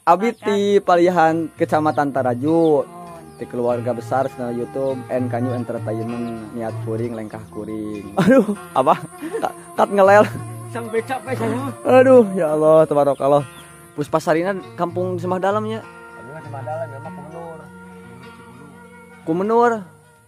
Abi di Palihan Kecamatan Taraju. Di keluarga besar channel YouTube NKNU Entertainment, niat kuring lengkah kuring. Aduh, apa? Kat ngelel. Sampai capek saya. Aduh, ya Allah, tabarakallah. Puspasarina kampung Semah Dalamnya. Kamu Semah Dalam memang Kumenur. Kumenur.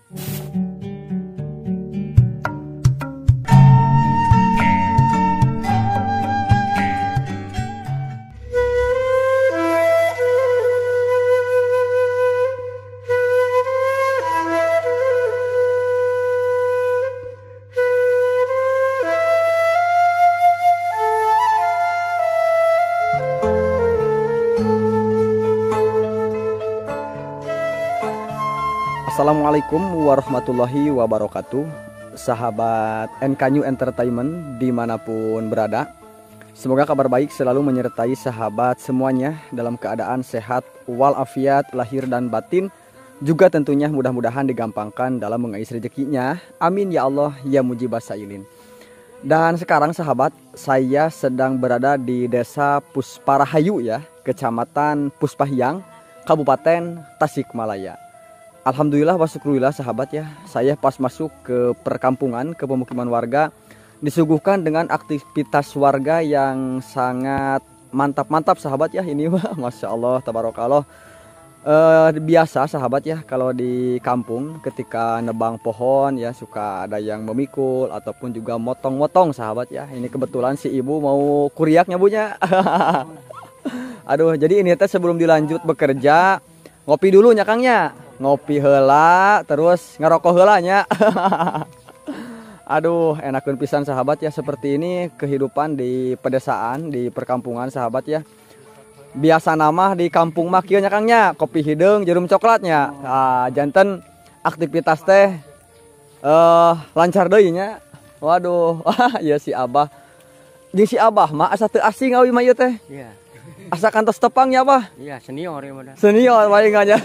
Assalamualaikum warahmatullahi wabarakatuh. Sahabat NKNU Entertainment dimanapun berada, semoga kabar baik selalu menyertai sahabat semuanya dalam keadaan sehat walafiat lahir dan batin. Juga tentunya mudah-mudahan digampangkan dalam mengais rezekinya. Amin ya Allah ya mujibas sailin. Dan sekarang sahabat, saya sedang berada di Desa Pusparahayu ya, Kecamatan Puspahyang, Kabupaten Tasikmalaya. Alhamdulillah wa syukurillah sahabat ya, saya pas masuk ke perkampungan, ke pemukiman warga, disuguhkan dengan aktivitas warga yang sangat mantap-mantap sahabat ya. Ini mah Masya Allah tabarakallah. Biasa sahabat ya, kalau di kampung ketika nebang pohon ya suka ada yang memikul ataupun juga motong-motong sahabat ya. Ini kebetulan si ibu mau kuriaknya bunya. Aduh, jadi ini teh sebelum dilanjut bekerja ngopi dulu nyakangnya. Ngopi heula terus ngerokok heulanya. Aduh, enakeun pisan sahabat ya, seperti ini kehidupan di pedesaan, di perkampungan sahabat ya. Biasa nama di kampung mah kieu nya Kangnya, kopi hideung jarum coklatnya. Janten aktivitas teh lancar deui nya. Waduh, ya si Abah. Jeung si Abah mah asa teu asing awi mah ieu teh. Iya. Asa kantos tepang ya Abah. Iya, senior ya mah. Senior paling aja.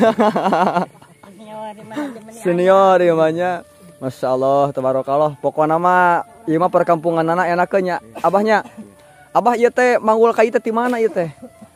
Senior ya mahnya. Masya Allah tabarakallah. Pokoknya mah ieu mah perkampungan anak enakeun nya. Abahnya. Abah ieu teh manggul kai teh di mana ieu teh?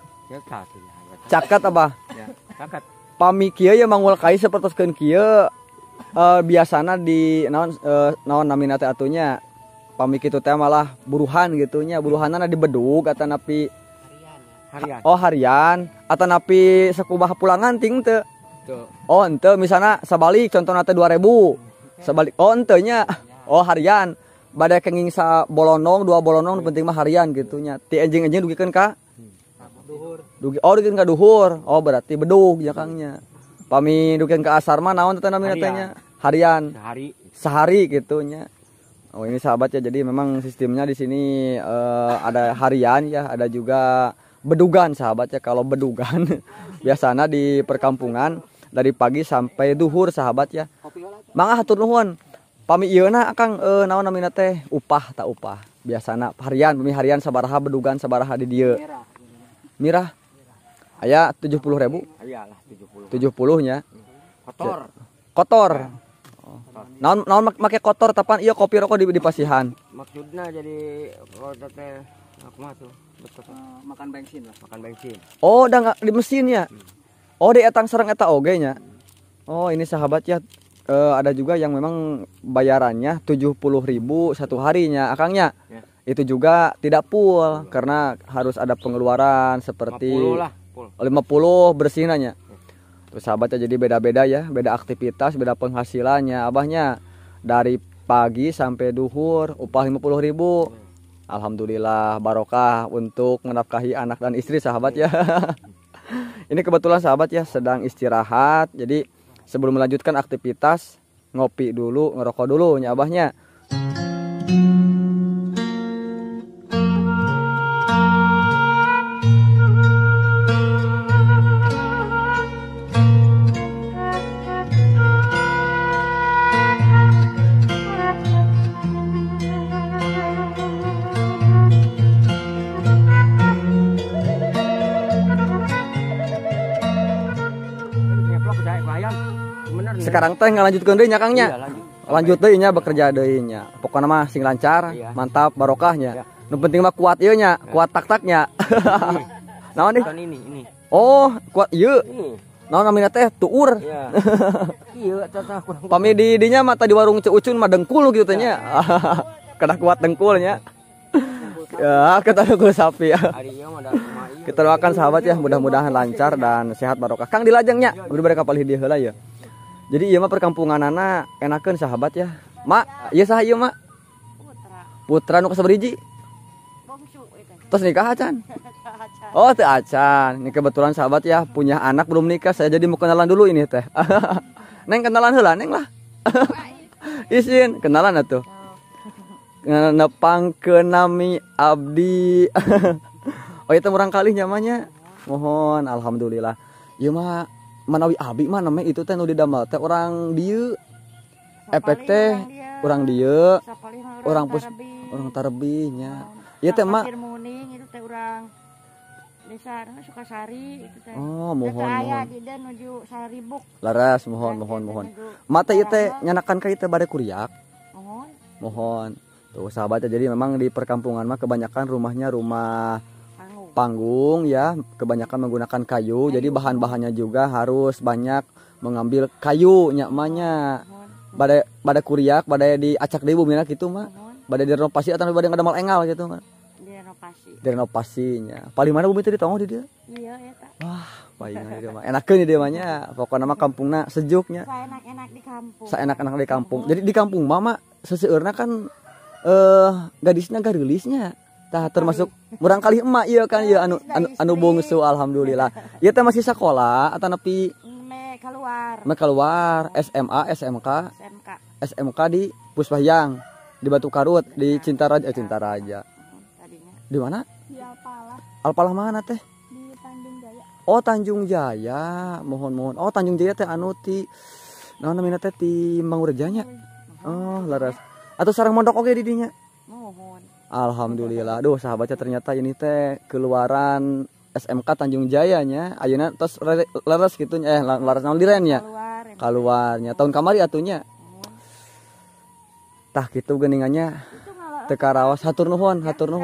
Cakat Abah. Ya, cakat. Pami kieu ya manggul kai sapertoskeun kieu biasana di naon namina teh atunya. Pami kitu teh malah buruhan gitu nya. Buruhanana di bedug atau napi harian. Oh harian atau napi sakubah pulangan ting teu. Oh ente misalnya sabalik contohnya teh 2000 sabalik. Oh ente nya. Oh harian badai kenging sa bolonong 2 bolonong penting mah harian gitu nya. Ti enjing-enjing dugikeun ka duhur. Dugikeun ka duhur. Oh berarti bedug ya Kangnya. Pami dugikeun ka asar mah naon teh namina teh nya? Harian. Sehari gitu nya. Oh ini sahabat ya, jadi memang sistemnya di sini ada harian ya, ada juga bedugan sahabat ya. Kalau bedugan biasanya di perkampungan dari pagi sampai duhur sahabat ya. Mangga hatur nuhun. Pami ieuna akang naon namina teh upah tak upah. Biasana harian, pami harian sabaraha bedugan sabaraha di dieu. Mirah. Aya 70.000. Iyalah 70. 70 nya. Kotor. Naon make kotor tapan ieu kopi rokok di pasihan. Maksudnya jadi kotor teh kumaha tuh? Makan bensin lah. Makan bensin. Oh, udah di mesinnya. Oh, di etang sareng eta oge nya. Oh, ini sahabat ya. Ada juga yang memang bayarannya 70.000 satu harinya akangnya. Ya. Itu juga tidak full karena harus ada pengeluaran seperti 50 lah, full. 50 bersihinnya. Terus sahabat ya, jadi beda-beda ya, beda aktivitas, beda penghasilannya. Abahnya dari pagi sampai duhur upah 50.000. Alhamdulillah barokah untuk menafkahi anak dan istri sahabat ya. Ini kebetulan sahabat ya sedang istirahat. Jadi sebelum melanjutkan aktivitas ngopi dulu, ngerokok dulu nya abahnya. Sekarang teh ngalanjutkeun deui nya Kangnya. Iya, lanjut deui nya bekerja deui nya. Pokona mah sing lancar, iya. Mantap, barokahnya. Iya. Nu penting mah kuat ieu nya, kuat tak-taknya. Naon nih? Bukan ini. Oh, kuat ieu. Ini. Naon namina teh tuur. Ya. Iya, tata kurang. Pami di dinya mah tadi warung Ceucun mah dengkul gitu teh nya. Kada kuat dengkulnya. Ya, kita dengkul sapi ya. Harinya mah da kumaha ieu. Kita doakan sahabat ya, mudah-mudahan lancar dan sehat barokah. Kang dilajengnya, udah bari kapal hidieu heula ya. Jadi ieu mah perkampunganana enakeun sahabat ya. Mak, ieu saha ieu mak? Putra nu kasabariji? Bongsu itu. Terus nikah acan? Oh, teu acan. Ini kebetulan sahabat ya, punya anak belum nikah. Saya jadi mau kenalan dulu ini teh. Neng kenalan heula, Neng lah. Isin, kenalan atuh. Nepangkeun nami abdi. Oh, itu murang kali nyamannya. Mohon alhamdulillah. Ieu mah manawi abdi mah namanya itu teh nu didamel teh urang dieu. Efek teh urang dieu. Orang Tarebihnya. Ieu teh mah Muning itu teh urang desa Sukasari itu teh. oh, mohon. Aya di dan nuju Saribuk. Laras mohon. Mata ieu teh nyanakan ka ieu teh bade kuriak. Mohon. Mohon. Tuh sahabatnya, jadi memang di perkampungan mah kebanyakan rumahnya rumah panggung ya, kebanyakan menggunakan kayu. Jadi bahan-bahannya juga harus banyak mengambil kayu nyakmanya. Bade kuriak, bade diacak deui bumina kitu mah. Bade direnovasi atau bade ngadamel engal gitu mah. Direnovasinya. Paling mana bumi teh ditongoh di dieu? Iya eta. Wah, palingan dia mah. Enakeun dia mah nya. Pokona mah kampungna sejuknya. Enak-enak di kampung. Saenak-enak di kampung. Jadi di kampung mama seseueurna kan gadisnya garilisnya. Tah termasuk murang kali emak ieu kan ieu anu bungsu alhamdulillah. Ieu teh masih sekolah atau nepi keluar SMA, SMK di Puspahyang, di Batu Karut, di Cintaraja. Di mana? Di Alpalah mana teh? Di Tanjung Jaya. Oh, Tanjung Jaya. Mohon. Oh, Tanjung Jaya teh anu ti naon namina teh ti Mangurejanya. Oh, laras. Atau sareng mondok oge di dinya. Mohon. Alhamdulillah. Duh, sahabatnya ternyata ini teh keluaran SMK Tanjung Jaya nya. Ayeuna tos leres kitu nya laras naon diren nya. Keluarnya tahun kamari atunya. Tah kitu geuningannya. Teu karaos hatur nuhun.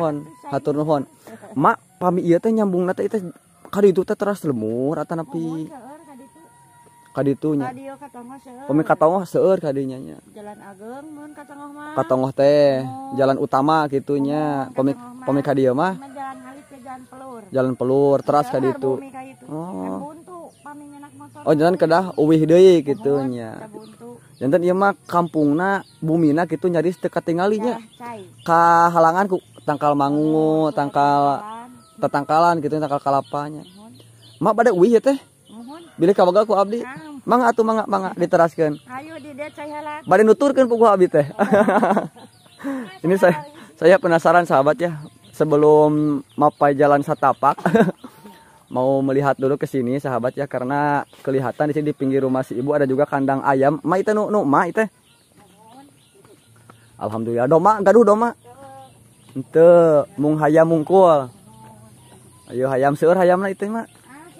Mak pami ieu teh nyambungna teh teh kaditu teh teras lemur atawa nepi kaditu nya. Pami katongoh seueur kadinya nya. Jalan Ageng mun katongoh mah. Katongoh teh jalan utama kitu nya. Pami ka dieu mah Jalan Halit ke Jalan Pelur. Jalan Pelur teras kaditu. Oh. Pami ngenak motor. Oh, jalan kedah uwih deui kitu nya. Janten ieu mah kampungna bumina kitu nyaris teu katinggalinya. Kahalangan ku tangkal mangungu, tatangkalan gitu, tangkal kalapanya. Mak bade uih teh. Bilih kabagal ku abdi. Mangga atuh mangga diteraskeun. Ayo di dia cai halan. Bade nuturkeun ku abdi teh. Ini saya penasaran sahabat ya. Sebelum mapai jalan satapak mau melihat dulu ke sini sahabat ya, karena kelihatan di sini di pinggir rumah si ibu ada juga kandang ayam. Ma itu ma itu. Alhamdulillah doma gaduh doma. Henteu mung hayam mungkul. Ayo hayam seueur hayamna itu mah.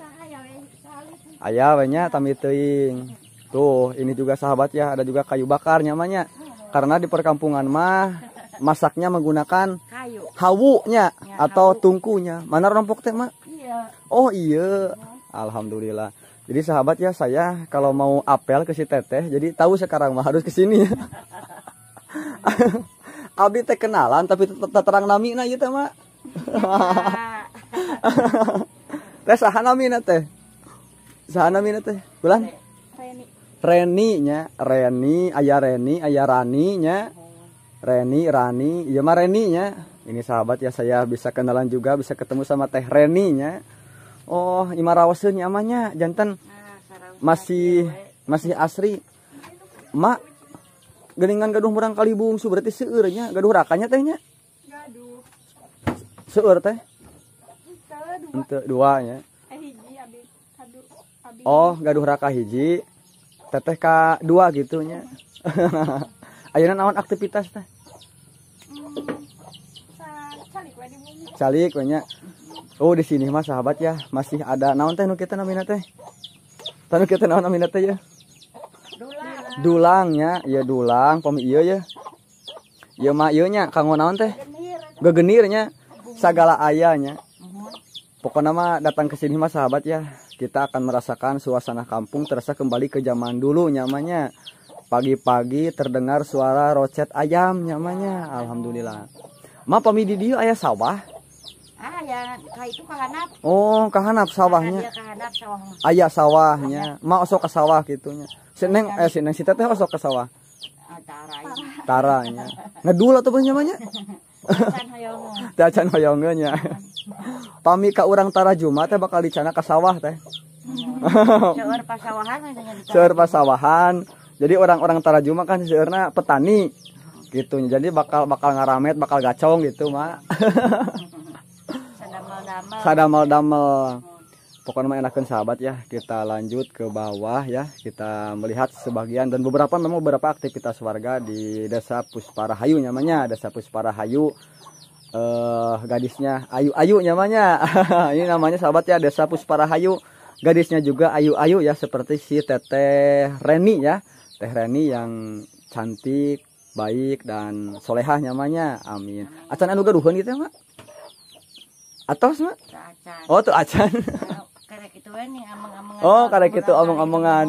Aya we nya tami teuing. Tuh, ini juga sahabat ya, ada juga kayu bakar namanya. Karena di perkampungan mah masaknya menggunakan Kayu. hawunya atau tungkunya. Mana rompok teh mah? Iya. Oh iya, alhamdulillah. Jadi sahabat ya, saya kalau mau apel ke si teteh, jadi tahu sekarang mah harus ke sini. Abdi teh kenalan tapi terang namina ieu teh mah. Teh saha namina teh? Saha namina teh? Bulan? Reni nya, Reni, aya Rani nya. Reni, Rani, ieu mah Reni nya. Ini sahabat ya, saya bisa kenalan juga, bisa ketemu sama Teh Reni nya. Oh, imarawaseun nya amanya, janten masih asri. Mak, geuningan gaduh murang kali bungsu berarti seueur nya, gaduh rakanya teh nya. Gaduh. Seueur teh? Henteu dua nya. Hiji abi. Oh, gaduh raka hiji. Teteh ka dua gitu nya. Ayeuna naon aktivitas teh? Calik banyak. Oh, di sini mah sahabat ya, masih ada naon teh nu kitu namina teh? Tanu kitu naon namina teh ya? Dulangnya, ya dulang, pami ieu ya. Ieu mah ieu nya kanggo naon teh? Gegenir nya, sagala ayanya. Pokoknya mah datang ke sini mah sahabat ya, kita akan merasakan suasana kampung terasa kembali ke zaman dulu nyamannya. Pagi-pagi terdengar suara rocet ayam nyamannya. Alhamdulillah. Ma pami di dieu aya sawah? Ya ka itu kahanap. Oh, kahanap sawahnya. Dia kahanap sawah mah. Aya sawahnya. Ma osok ke sawah gitunya. Si Neng si Teteh osok ke sawah. Taranya. Ngedul atau nyamannya? Acan hoyong. Acan hoyongnya nya. Pami ka urang Tara Jumat teh bakal dicana ka sawah teh. Seueur pasawahan nya di. Seueur pasawahan. Jadi orang-orang Tara Jumat kan seueurna petani. Gitu. Jadi bakal ngaramet, bakal gacong gitu, Mak. Sadamel-damel. Pokoknya mah enakeun sahabat ya. Kita lanjut ke bawah ya. Kita melihat sebagian dan beberapa aktivitas warga di Desa Pusparahayu namanya. Desa Pusparahayu. Gadisnya Ayu-ayu namanya. Ini namanya sahabat ya, Desa Pusparahayu. Gadisnya juga Ayu-ayu ya, seperti si Teteh Reni ya. Teh Reni yang cantik, baik dan solehah namanya. Amin. Acan anu gaduheun gitu ya, Mak? Atos, Mak? Oh, tuh acan. Karek itu nih ameng-amengan. Oh, karek itu ameng-amengan.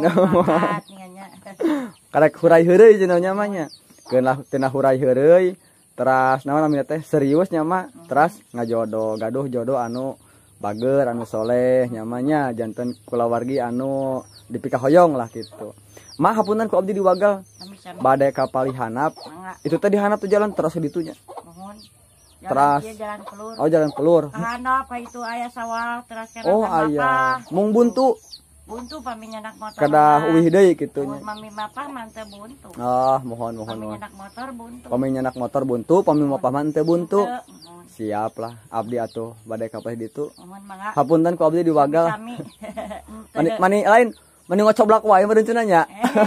Karek hurai heureuy cenah nyamanya. Keunah tina hurai heureuy. Teras naon namanya teh serius nya mah, teras ngajodoh, gaduh jodoh anu bager, anu soleh nyamanya, janten kulawargi anu dipika hoyong lah gitu. Mah hapunten ku abdi diwagal. Bade ka palihanap. Itu teh dihanap tuh jalan terus ditunya. Mohon. Teras. Jalan pelur. Oh, jalan pelur. Kahanap itu aya sawah teras kana. Oh, aya. Mung buntu. Buntu pami nyanak motor. Kada uwih deui kitu nya. Mami mapah mah teu buntu. Oh, mohon. Pami nyanak motor buntu. Pami nyanak motor buntu, pami mapah mah teu buntu. Siap lah, abdi atuh bade ka peh ditu. Mohon mangga. Hapunten ku abdi diwagal. Kami. Mani lain, mani ngocoblak wae meureun cenah nya.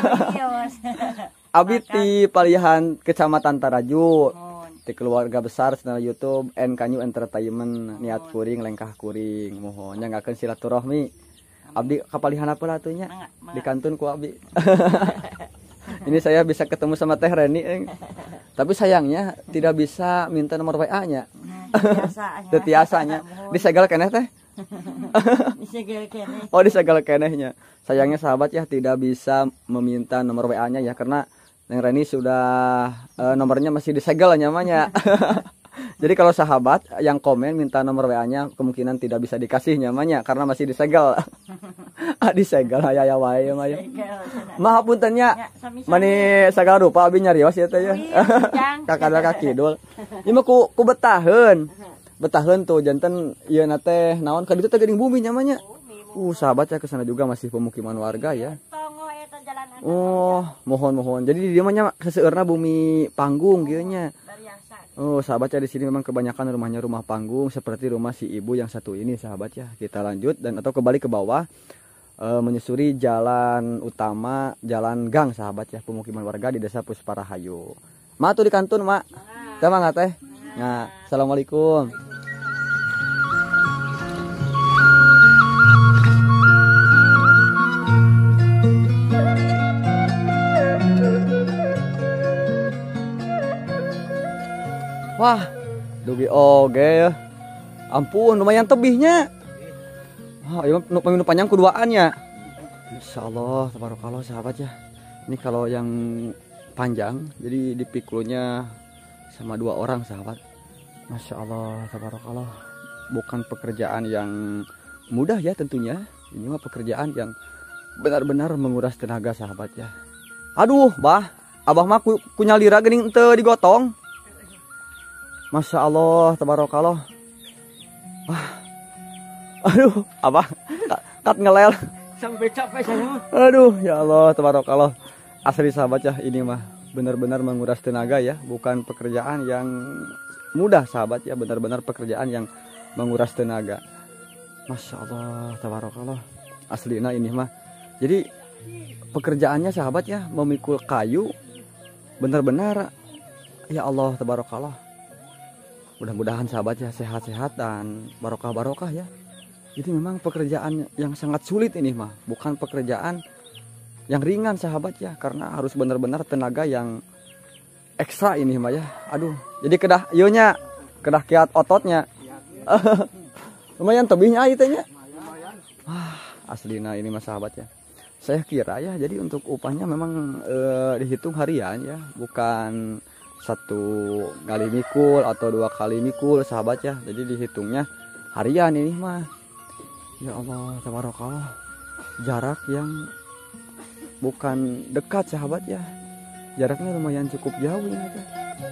Abdi ti palihan Kecamatan Taraju. Di keluarga besar channel YouTube NKNU Entertainment, niat kuring lengkah kuring, mohon nyangakeun silaturahmi. Abdi kapalihan apa lah atunya? Di kantun ku abdi. Ini saya bisa ketemu sama Teh Reni, tapi sayangnya tidak bisa minta nomor WA-nya. Biasanya. Disegel keneh teh? Disegel keneh. Oh, disegel kenehnya. Sayangnya sahabat ya tidak bisa meminta nomor WA-nya ya, karena Neng Reni sudah nomornya masih disegel namanya. Jadi kalau sahabat yang komen minta nomor WA-nya kemungkinan tidak bisa dikasih namanya karena masih disegel. Disegel aya wae mah ya. Maaf puntennya. Mani sagala rupa abi nyarios ya teh ya. Kakada kakidul. Ieu mah ku betaheun. Betaheun tuh janten ieu na teh naon ka ditu teh geuning bumi namanya. Sahabat ya kesana juga masih pemukiman warga ya. Oh, mohon. Jadi dia mah kaseueurna bumi panggung kieu nya. Oh, sahabat ya di sini memang kebanyakan rumahnya rumah panggung seperti rumah si ibu yang satu ini sahabat ya. Kita lanjut dan atau kembali ke bawah menyusuri jalan utama, jalan gang sahabat ya, pemukiman warga di Desa Pusparahayu. Ma tuh di kantun, Mak. Teh mangga teh. Nah, assalamualaikum. Wah, dugi oge ya. Ampun, lumayan tebihnya. Wah, ieu nu panjang kuduaannya. Insyaallah, tabarakallah sahabat ya. Ini kalau yang panjang, jadi dipikulnya sama 2 orang sahabat. Masya Allah, tabarakallah. Bukan pekerjaan yang mudah ya tentunya. Ini mah pekerjaan yang benar-benar menguras tenaga sahabat ya. Aduh, abah mah kunyalira geuning teu digotong. Masya Allah, tabarakallah. Aduh, abah kat ngelel. Sampai capek saya. Aduh, ya Allah, tabarakallah. Asli sahabat ya, ini mah benar-benar menguras tenaga ya. Bukan pekerjaan yang mudah sahabat ya, benar-benar pekerjaan yang menguras tenaga. Masya Allah, tabarakallah. Aslina ini mah. Jadi pekerjaannya sahabat ya, memikul kayu benar-benar ya Allah, tabarakallah. Mudah-mudahan sahabat ya sehat-sehat dan barokah-barokah ya. Ini memang pekerjaan yang sangat sulit ini mah, bukan pekerjaan yang ringan sahabat ya, karena harus benar-benar tenaga yang ekstra ini mah ya. Aduh, jadi kedah kiat ototnya. Lumayan tebihnya itu nya. Aslina ini mas sahabat ya. Saya kira ya, jadi untuk upahnya memang dihitung harian ya, bukan 1 kali mikul atau 2 kali mikul sahabat ya. Jadi dihitungnya harian ini mah. Ya Allah, tabarakallah. Jarak yang bukan dekat sahabat ya. Jaraknya lumayan cukup jauh ini teh.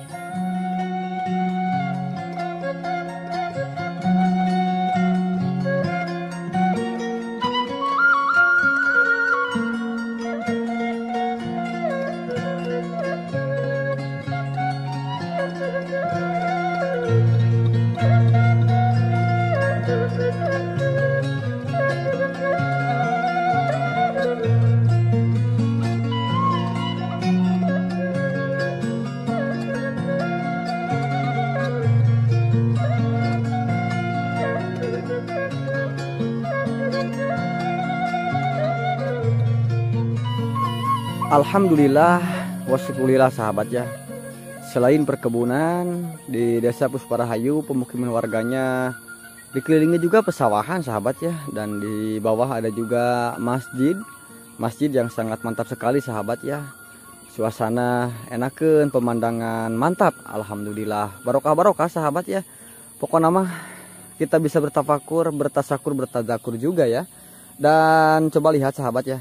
Alhamdulillah wasyukurillah sahabat ya. Selain perkebunan di Desa Pusparahayu, pemukiman warganya dikelilingi juga pesawahan sahabat ya, dan di bawah ada juga masjid yang sangat mantap sekali sahabat ya. Suasana enakeun, pemandangan mantap. Alhamdulillah, barokah sahabat ya. Pokoknya mah kita bisa bertafakur, bertazakur juga ya. Dan coba lihat sahabat ya.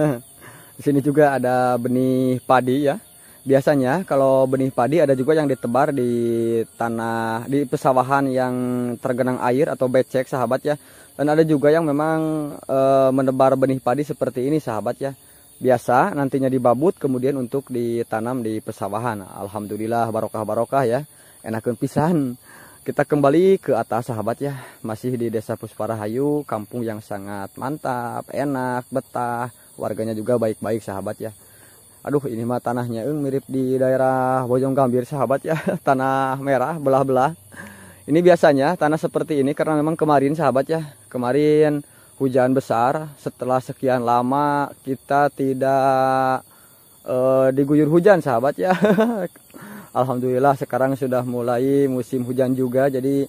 Di sini juga ada benih padi ya. Biasanya kalau benih padi ada juga yang ditebar di tanah, di pesawahan yang tergenang air atau becek sahabat ya. Dan ada juga yang memang menebar benih padi seperti ini sahabat ya. Biasa nantinya dibabut kemudian untuk ditanam di pesawahan. Alhamdulillah barokah ya. Enakeun pisan. Kita kembali ke atas sahabat ya. Masih di Desa Pusparahayu, kampung yang sangat mantap, enak, betah. Warganya juga baik-baik sahabat ya. Aduh, ini mah tanahnya mirip di daerah Bojonggambir sahabat ya. Tanah merah belah-belah. Ini biasanya tanah seperti ini karena memang kemarin sahabat ya, kemarin hujan besar. Setelah sekian lama kita tidak diguyur hujan sahabat ya. Alhamdulillah sekarang sudah mulai musim hujan juga, jadi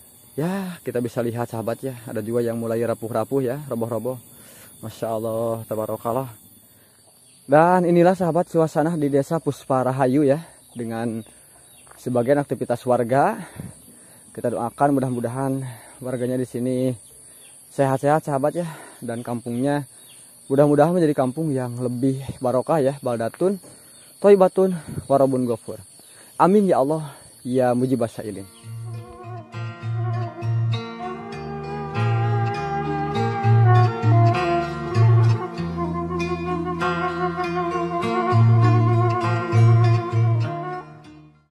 ya kita bisa lihat sahabat ya, ada juga yang mulai rapuh-rapuh ya, roboh-roboh. Masya Allah, tabarakallah. Dan inilah sahabat suasana di Desa Pusparahayu ya, dengan sebagian aktivitas warga. Kita doakan mudah-mudahan warganya di sini sehat-sehat sahabat ya, dan kampungnya mudah-mudahan menjadi kampung yang lebih barokah ya, baldatun thayyibatun warabun ghafur. Amin ya Allah ya mujibas sa'ilin.